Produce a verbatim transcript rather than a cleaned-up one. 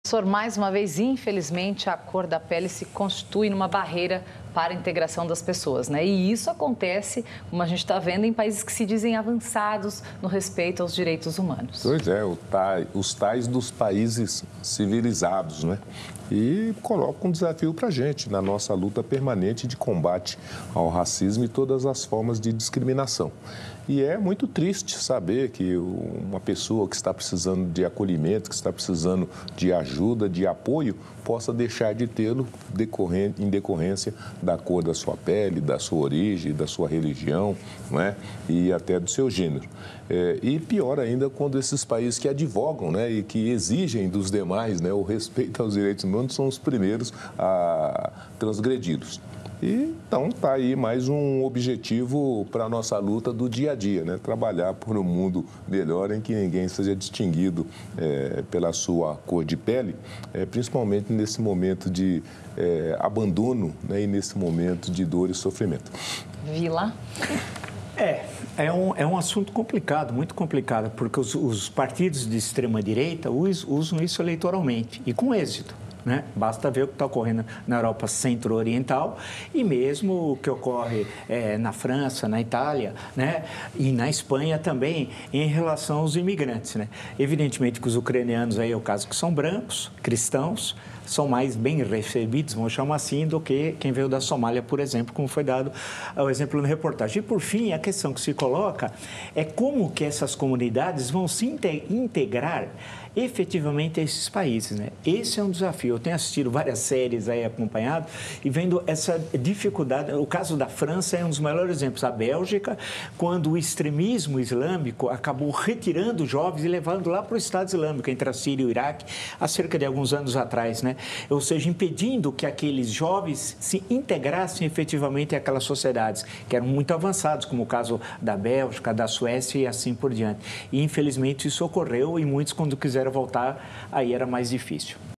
Professor, mais uma vez, infelizmente, a cor da pele se constitui numa barreira para a integração das pessoas, né? E isso acontece, como a gente está vendo, em países que se dizem avançados no respeito aos direitos humanos. Pois é, os tais dos países civilizados, né? E coloca um desafio para a gente na nossa luta permanente de combate ao racismo e todas as formas de discriminação. E é muito triste saber que uma pessoa que está precisando de acolhimento, que está precisando de ajuda, de apoio, possa deixar de tê-lo em decorrência da cor da sua pele, da sua origem, da sua religião, não é? E até do seu gênero. É, e pior ainda quando esses países que advogam, né, e que exigem dos demais, né, o respeito aos direitos humanos são os primeiros a transgredi-los. E, então, está aí mais um objetivo para a nossa luta do dia a dia, né? Trabalhar por um mundo melhor em que ninguém seja distinguido é, pela sua cor de pele, é, principalmente nesse momento de é, abandono, né? E nesse momento de dor e sofrimento. Vila? É, é um, é um assunto complicado, muito complicado, porque os, os partidos de extrema-direita usam isso eleitoralmente e com êxito. Né? Basta ver o que está ocorrendo na Europa Centro-Oriental e mesmo o que ocorre é, na França, na Itália, né? E na Espanha também em relação aos imigrantes. Né? Evidentemente que os ucranianos, aí é o caso que são brancos, cristãos, são mais bem recebidos, vamos chamar assim, do que quem veio da Somália, por exemplo, como foi dado o exemplo na reportagem. E, por fim, a questão que se coloca é como que essas comunidades vão se integrar efetivamente a esses países, né? Esse é um desafio. Eu tenho assistido várias séries aí acompanhado e vendo essa dificuldade. O caso da França é um dos maiores exemplos. A Bélgica, quando o extremismo islâmico acabou retirando jovens e levando lá para o Estado Islâmico, entre a Síria e o Iraque, há cerca de alguns anos atrás, né? Ou seja, impedindo que aqueles jovens se integrassem efetivamente àquelas sociedades que eram muito avançadas, como o caso da Bélgica, da Suécia e assim por diante. E, infelizmente, isso ocorreu e muitos, quando quiseram voltar, aí era mais difícil.